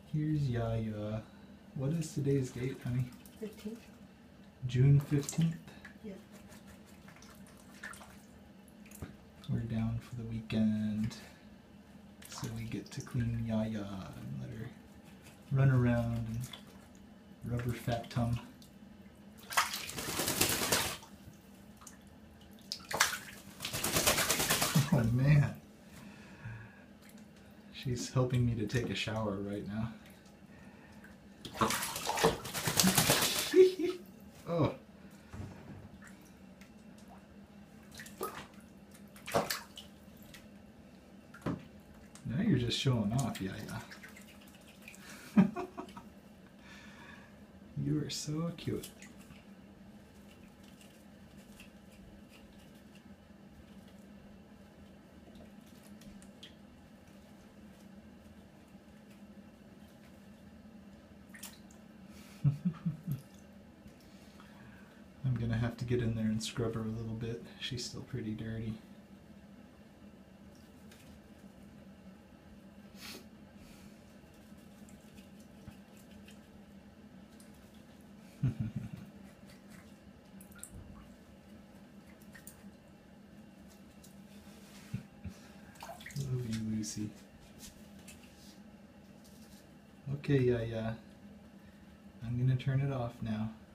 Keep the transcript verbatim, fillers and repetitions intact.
Here's Yaya. What is today's date, honey? fifteenth. June fifteenth? Yeah. We're down for the weekend. So we get to clean Yaya and let her run around and rub her fat tum. Oh man. She's helping me to take a shower right now. Oh. Now you're just showing off, Yaya. You are so cute. I'm gonna have to get in there and scrub her a little bit. She's still pretty dirty. Love you, Lucy. Okay, yeah, yeah. I'm gonna turn it off now.